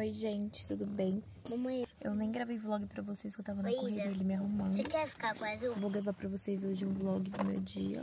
Oi, gente, tudo bem? Mamãe, eu nem gravei vlog pra vocês, que eu tava na Isa, correria ali me arrumando. Você quer ficar com a azul? Vou gravar pra vocês hoje um vlog do meu dia.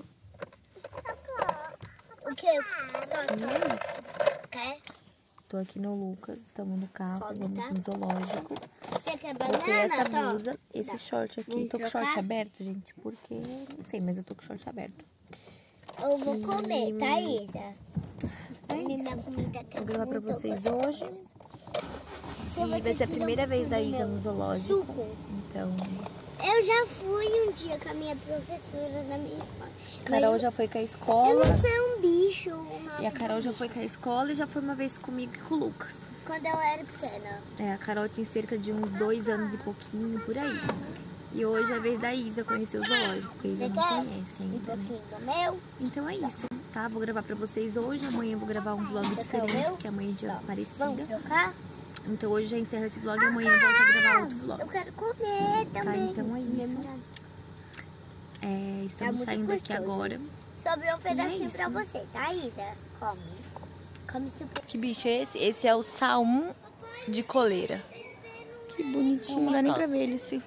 O que? E é isso. Quer? Tô aqui no Lucas, estamos no carro, Sobe, vamos tá? no zoológico. Você quer Botei essa banana? blusa, esse short aqui. Vamos Tô com o trocar? short aberto, gente, porque... Não sei, mas eu tô com o short aberto. Eu vou comer, tá, Isa? É isso. Minha comida aqui. Vou gravar pra vocês hoje. E vai ser a primeira vez da Isa no zoológico. Suco. Então... Eu já fui um dia com a minha professora da minha escola. Carol já foi com a Eu escola. não sei um bicho. E a Carol já foi com a escola e já foi uma vez comigo e com o Lucas. Quando eu era pequena. É, a Carol tinha cerca de uns 2 anos e pouquinho, por aí. E hoje é a vez da Isa conhecer o zoológico, porque a Isa não conhece Um ainda, né? pouquinho do meu. Então é isso, tá? Vou gravar pra vocês hoje, amanhã eu vou gravar um vlog diferente, porque amanhã é dia Aparecida. Vamos trocar? Então hoje já encerro esse vlog e amanhã eu volto a gravar outro vlog. Eu quero comer também. Tá, então é isso. É, estamos muito saindo aqui gostoso. agora. Sobrou um pedacinho isso. pra você, tá, Isa? Come. Come super. Que bicho é esse? Esse é o Saum de coleira. Que bonitinho, não dá nem pra ver ele se...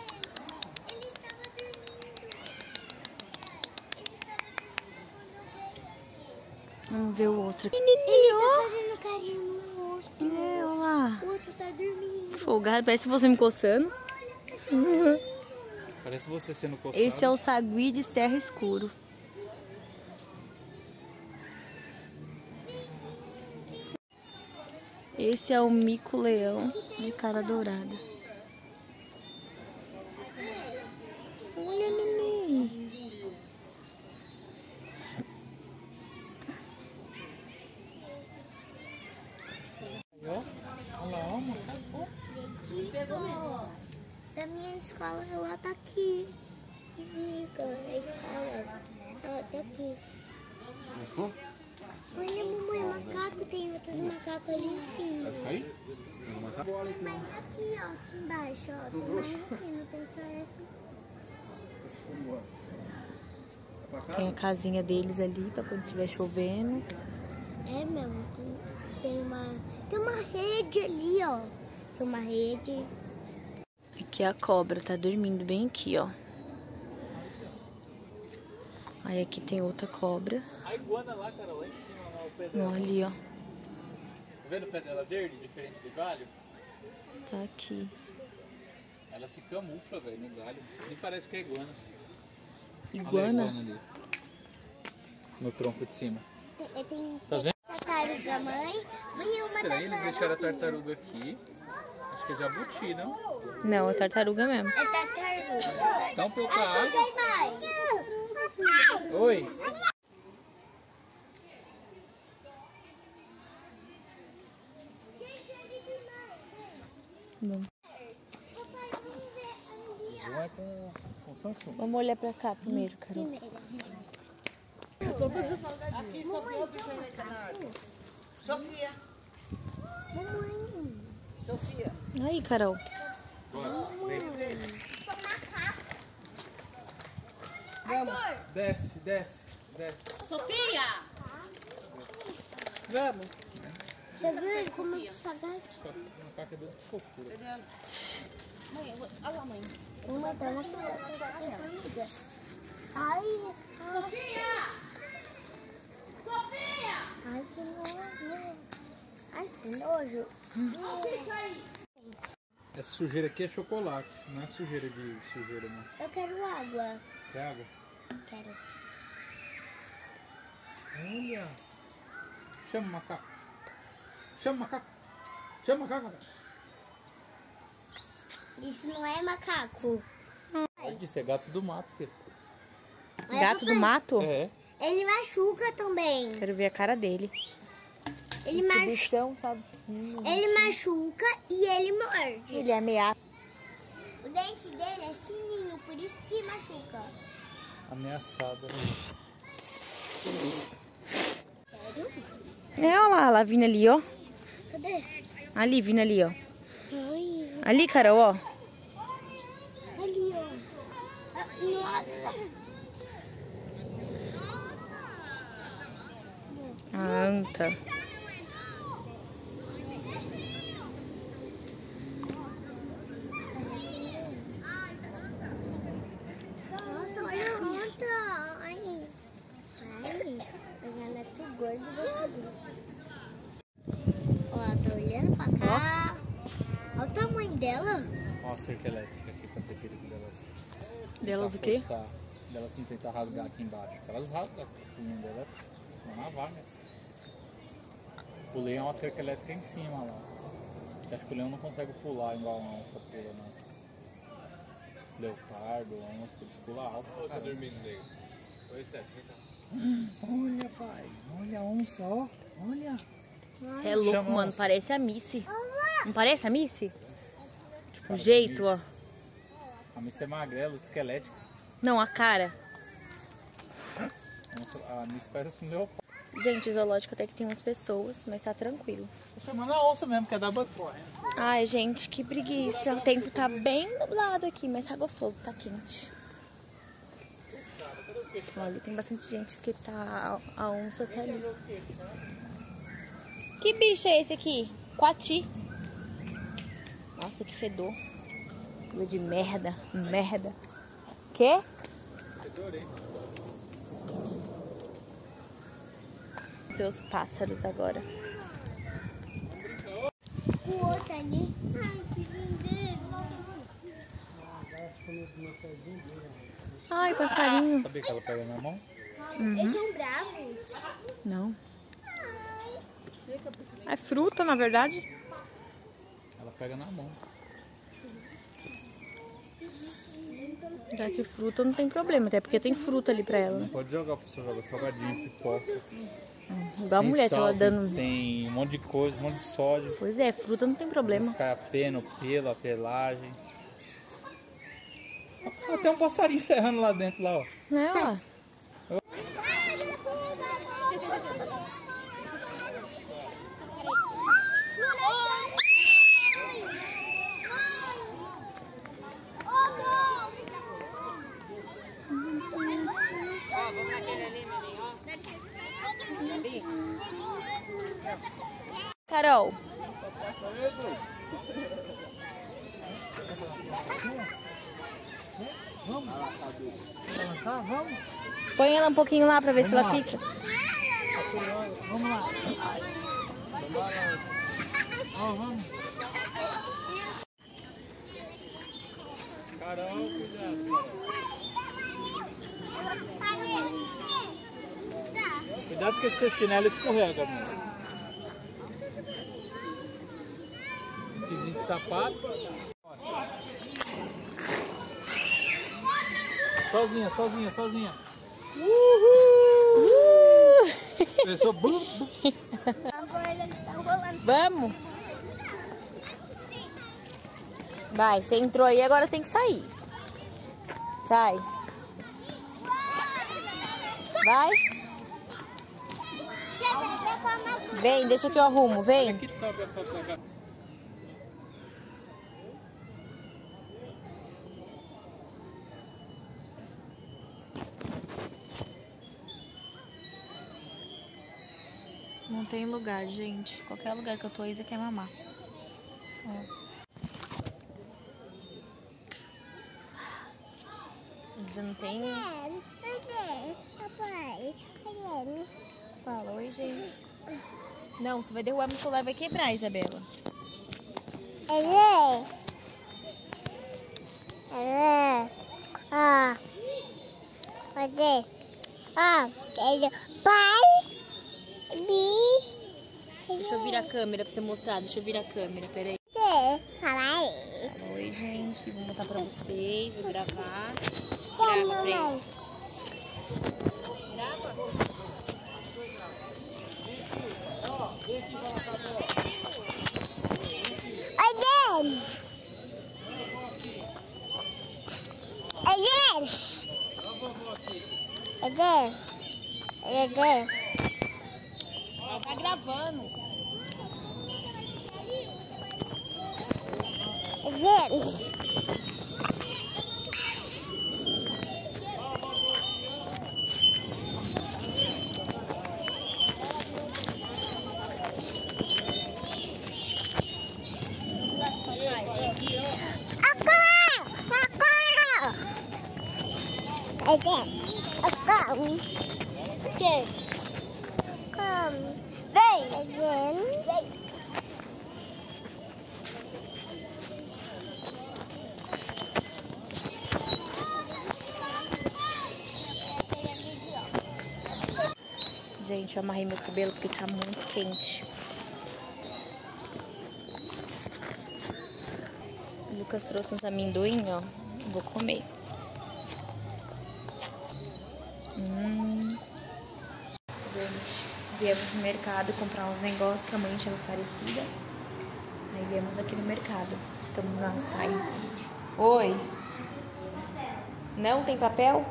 Vamos ver o outro aqui. Ele tá fazendo carinho no rosto. É, olha lá. O outro tá dormindo. Folgado, parece você me coçando. Parece você sendo coçado. Esse é o sagui de Serra Escuro. Esse é o mico-leão de cara dourada. Olha, neném. Olha lá, ó, macaco. Pegou mesmo. Da minha escola, ela tá aqui. Fica na escola. Ela tá aqui. Gostou? Olha, mamãe, macaco. Tem outros macacos ali em cima. Vai ficar aí? Vamos matar? Aqui, ó, aqui embaixo, ó. Tem mais aqui, não tem só essa. Tem a casinha deles ali pra quando estiver chovendo. É mesmo, tem uma rede ali, ó. Tem uma rede. Aqui é a cobra, tá dormindo bem aqui, ó. Aí aqui tem outra cobra. A iguana lá, cara, lá em cima, lá, o pé Não, dela. ali, ó. Tá vendo o pé dela verde, diferente do galho? Tá aqui. Ela se camufla, velho, no galho. Nem parece que é iguana. Iguana? Olha a iguana ali. No tronco de cima. Tem Tá vendo? tartaruga, mãe. Mãe, é uma Estranho, eles tartaruga. deixaram a tartaruga aqui. Acho que é jabuti, não? Não, é tartaruga mesmo. É tartaruga. Tá um pouco a água. Tem mais. Oi. Bom, João é com Samsung. vamos olhar pra cá primeiro, Carol. Sofia. Mamãe. Sofia. Aí, Carol. Desce, desce, desce. Sofia! Vamos. Você viu ele comendo sagate? Macaco é de fofura. Mãe, olha lá, mãe. Uma tá na amiga. Ai, Sofia! Sofia! ai, que nojo. Ai, que nojo. Fica aí. Essa sujeira aqui é chocolate, não é sujeira de sujeira, não. Eu quero água. Quer água? Quero. Olha! Chama o macaco. Chama o macaco. Chama o macaco. Isso não é macaco. Pode ser gato do mato, filho. Gato do mato? É. Ele machuca também. Quero ver a cara dele. Ele, machu... Bichão, sabe? ele machuca e ele morde. Ele é ameaça. O dente dele é fininho, por isso que machuca. Ameaçada. Sério? É, olha lá, ela vindo ali, ó. Cadê? Ali, vindo ali, ó. Ai, Ali, Carol, ó. ali, ó. Nossa. A anta. Ó, tá olhando pra cá. Olha o tamanho dela. Olha a cerca elétrica aqui pra ter perigo delas. Delas o quê? Forçar, delas não tentar rasgar aqui embaixo. Elas rasgam as unhas dela, não na vaga. O leão, a cerca elétrica em cima lá. Acho que o leão não consegue pular igual a onça pula, não. Leopardo, onça, eles pulam alto. Tá dormindo, nego. Olha, pai. Olha a onça, ó. Olha. Você é louco, Chama mano. onça. Parece a Missy. Não parece a Missy? Tipo, o jeito, ó. A Missy é magrela, esquelética. Não, a cara. A Missy parece um leopardo. Gente, o zoológico até que tem umas pessoas, mas tá tranquilo. Tô chamando a onça mesmo, que é da banca correndo. Ai, gente, que preguiça. O tempo tá bem nublado aqui, mas tá gostoso, tá quente. Olha, tem bastante gente porque tá a onça tá ali. Que bicho é esse aqui? Coati. Nossa, que fedor. Fedor de merda, merda. Quê? Seus pássaros agora. O outro ali. Ai, que lindo. Ai, passarinho. Sabia que ela pega na mão? Eles são bravos. Não. É fruta, na verdade. Ela pega na mão. Já que fruta não tem problema, até porque tem fruta ali pra ela, né? Pode jogar, professor, joga salgadinho, pipoca. Igual a Tem mulher, tava sal, dando... Tem um monte de coisa, um monte de sódio. Pois é, fruta não tem problema. Cai a pena, o pelo, a pelagem. Ah, tem um passarinho serrando lá dentro, lá, ó. Né, ó. Carol. Vamos. Põe ela um pouquinho lá pra ver se ela fica. Vamos lá. Vamos. Carol, cuidado. Cuidado que esse seu chinelo escorrega, mano. Pizinho de sapato. Sozinha. Pensou, Vamos. Vai, você entrou aí, agora tem que sair. Sai. Vai. Vem, deixa que eu arrumo, vem. Aqui tá a foto da gata. Não tem lugar, gente. Qualquer lugar que eu tô, a Isa quer mamar. Ó. Isa não tem... Fala, oi, gente. Não, você vai derrubar meu celular, vai quebrar, Isabela. Deixa eu virar a câmera pra você mostrar. Deixa eu virar a câmera, peraí. Oi, gente. Vou mostrar pra vocês. Vou gravar. Grava pra eles. Grava. Ela tá gravando. Come. gente. Eu amarrei meu cabelo porque tá muito quente. O Lucas trouxe uns amendoim, ó. Vou comer. Gente, viemos no mercado comprar uns negócios que a mãe tinha parecida. Aí viemos aqui no mercado. Estamos no açaí. Oi. Não tem papel?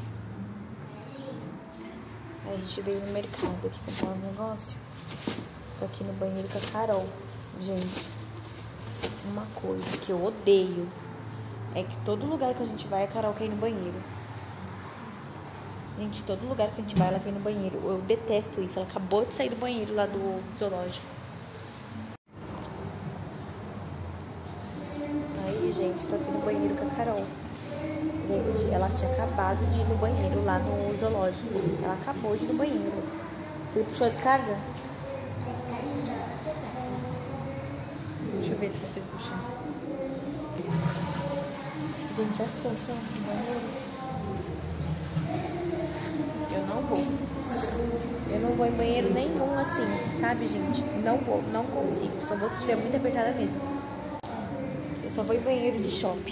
Aí a gente veio no mercado aqui comprar uns negócios. Tô aqui no banheiro com a Carol. Gente, uma coisa que eu odeio é que todo lugar que a gente vai, a Carol quer ir no banheiro. Gente, todo lugar que a gente vai, ela quer ir no banheiro. Eu detesto isso. Ela acabou de sair do banheiro lá do zoológico. Aí, gente, tô aqui no banheiro com a Carol. Gente, ela tinha acabado de ir no banheiro lá no zoológico. Ela acabou de ir no banheiro. Você puxou a descarga? Deixa eu ver se consigo puxar. Gente, a situação do banheiro. Eu não vou. Eu não vou em banheiro nenhum assim, sabe, gente? Não vou, não consigo. Só vou se estiver muito apertada mesmo. Eu só vou em banheiro de shopping.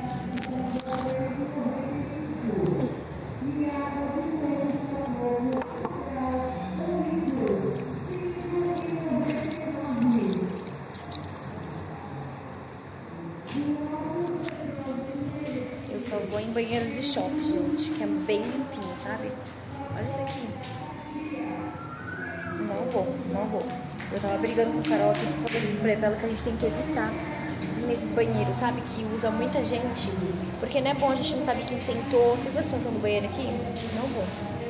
Eu só vou em banheiro de shopping, gente, que é bem limpinho, sabe? Olha isso aqui. Não vou, não vou. Eu tava brigando com a Carol aqui por causa disso pra ela que a gente tem que evitar ir nesses banheiros, sabe? Que usa muita gente. Porque não é bom, a gente não sabe quem sentou. Você viu a situação do banheiro aqui? Não vou.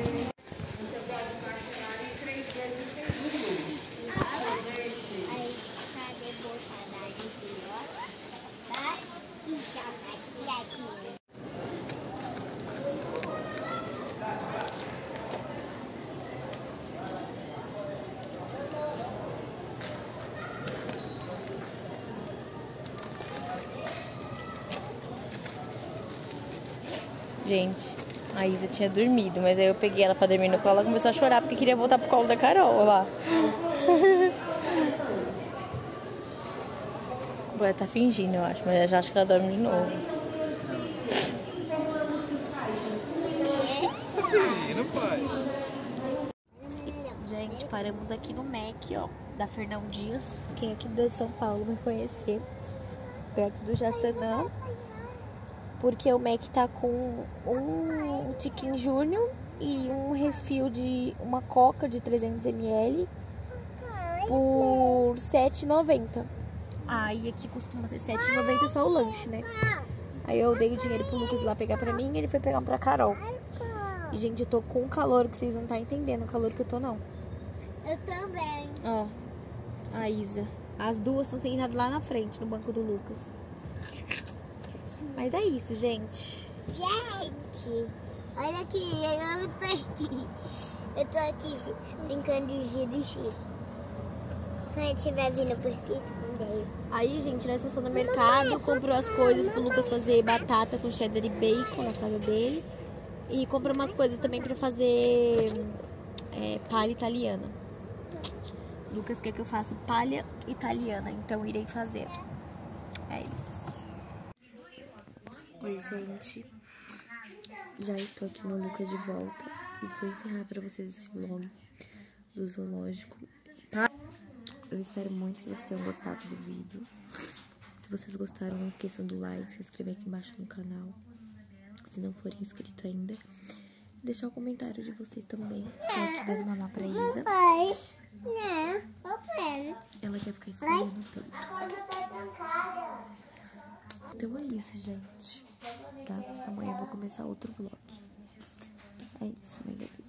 Gente, a Isa tinha dormido, mas aí eu peguei ela pra dormir no colo. Ela começou a chorar porque queria voltar pro colo da Carol, olha lá. Agora tá fingindo, eu acho, mas eu já acho que ela dorme de novo. Gente, paramos aqui no Mac, ó, da Fernão Dias. Quem aqui de São Paulo vai conhecer, perto do Jaçanã. Porque o Mac tá com um Chicken Junior e um refil de uma Coca de 300 ml por R$ 7,90. Aí aqui costuma ser R$ 7,90 só o lanche, né? Aí eu dei o dinheiro pro Lucas ir lá pegar pra mim e ele foi pegar um pra Carol. E, gente, eu tô com calor que vocês não tá entendendo o calor que eu tô, não. Eu também. Ó, a Isa. As duas estão sentadas lá na frente, no banco do Lucas. Mas é isso, gente. Gente, olha aqui, eu tô aqui. Eu tô aqui brincando de giro. Quando ele estiver vindo por si, esconder. Aí, gente, nós passamos no mercado, comprou as coisas pro Lucas fazer batata com cheddar e bacon na casa dele. E comprou umas coisas também pra fazer palha italiana. Lucas quer que eu faça palha italiana, então irei fazer. É isso. Oi, gente. Já estou aqui no Lucas de volta e vou encerrar pra vocês esse vlog do zoológico. Eu espero muito que vocês tenham gostado do vídeo. Se vocês gostaram, não esqueçam do like, se inscrever aqui embaixo no canal, se não forem inscritos ainda. Deixar um comentário de vocês também. Tô aqui dando mamar pra Isa. Papai, né? Papai. Ela quer ficar escolhendo tanto. Então é isso, gente. Tá? Amanhã eu vou começar outro vlog. É isso, meu bebê.